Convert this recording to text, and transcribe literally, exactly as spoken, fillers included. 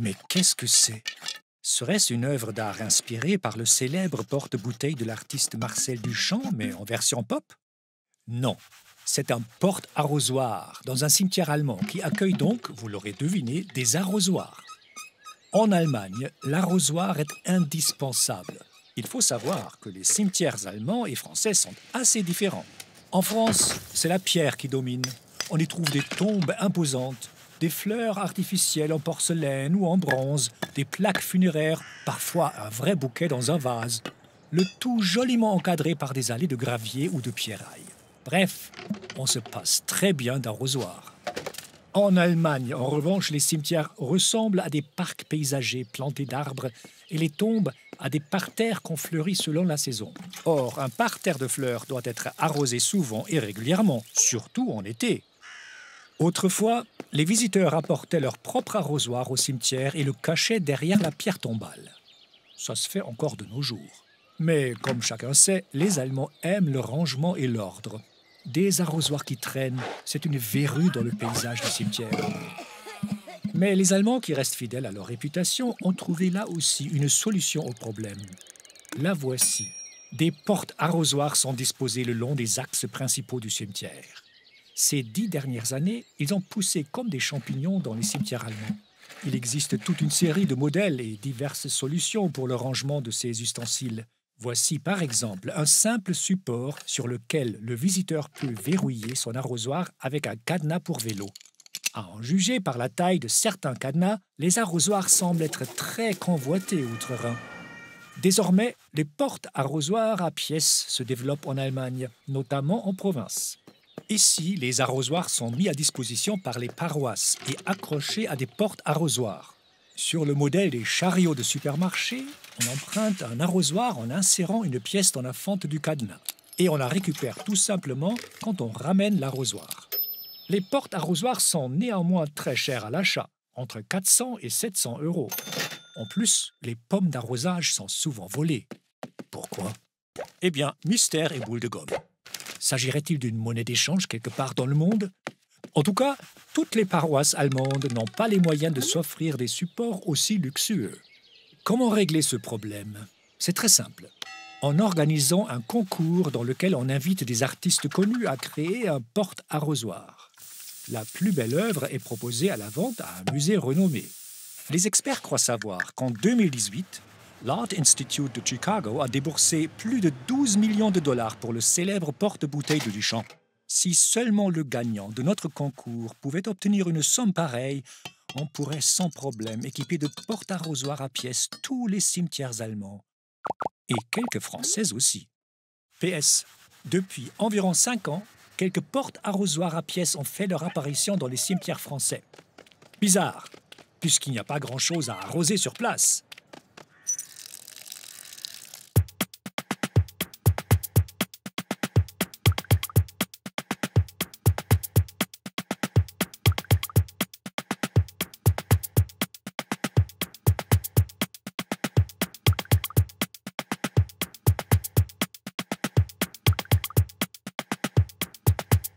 Mais qu'est-ce que c'est? Serait-ce une œuvre d'art inspirée par le célèbre porte-bouteille de l'artiste Marcel Duchamp, mais en version pop? Non, c'est un porte-arrosoir dans un cimetière allemand qui accueille donc, vous l'aurez deviné, des arrosoirs. En Allemagne, l'arrosoir est indispensable. Il faut savoir que les cimetières allemands et français sont assez différents. En France, c'est la pierre qui domine. On y trouve des tombes imposantes, des fleurs artificielles en porcelaine ou en bronze, des plaques funéraires, parfois un vrai bouquet dans un vase. Le tout joliment encadré par des allées de gravier ou de pierrailles. Bref, on se passe très bien d'arrosoir. En Allemagne, en revanche, les cimetières ressemblent à des parcs paysagers plantés d'arbres et les tombes à des parterres qu'on fleurit selon la saison. Or, un parterre de fleurs doit être arrosé souvent et régulièrement, surtout en été. Autrefois, les visiteurs apportaient leur propre arrosoir au cimetière et le cachaient derrière la pierre tombale. Ça se fait encore de nos jours. Mais comme chacun sait, les Allemands aiment le rangement et l'ordre. Des arrosoirs qui traînent, c'est une verrue dans le paysage du cimetière. Mais les Allemands qui restent fidèles à leur réputation ont trouvé là aussi une solution au problème. La voici. Des portes-arrosoirs sont disposées le long des axes principaux du cimetière. Ces dix dernières années, ils ont poussé comme des champignons dans les cimetières allemands. Il existe toute une série de modèles et diverses solutions pour le rangement de ces ustensiles. Voici par exemple un simple support sur lequel le visiteur peut verrouiller son arrosoir avec un cadenas pour vélo. À en juger par la taille de certains cadenas, les arrosoirs semblent être très convoités outre-Rhin. Désormais, les portes-arrosoirs à pièces se développent en Allemagne, notamment en province. Ici, les arrosoirs sont mis à disposition par les paroisses et accrochés à des portes-arrosoirs. Sur le modèle des chariots de supermarché, on emprunte un arrosoir en insérant une pièce dans la fente du cadenas. Et on la récupère tout simplement quand on ramène l'arrosoir. Les portes-arrosoirs sont néanmoins très chers à l'achat, entre quatre cents et sept cents euros. En plus, les pommes d'arrosage sont souvent volées. Pourquoi? Eh bien, mystère et boule de gomme. S'agirait-il d'une monnaie d'échange quelque part dans le monde? En tout cas, toutes les paroisses allemandes n'ont pas les moyens de s'offrir des supports aussi luxueux. Comment régler ce problème? C'est très simple. En organisant un concours dans lequel on invite des artistes connus à créer un porte-arrosoir. La plus belle œuvre est proposée à la vente à un musée renommé. Les experts croient savoir qu'en deux mille dix-huit, l'Art Institute de Chicago a déboursé plus de douze millions de dollars pour le célèbre porte-bouteille de Duchamp. Si seulement le gagnant de notre concours pouvait obtenir une somme pareille, on pourrait sans problème équiper de porte-arrosoirs à pièces tous les cimetières allemands. Et quelques françaises aussi. P S. Depuis environ cinq ans, quelques porte-arrosoirs à pièces ont fait leur apparition dans les cimetières français. Bizarre, puisqu'il n'y a pas grand-chose à arroser sur place.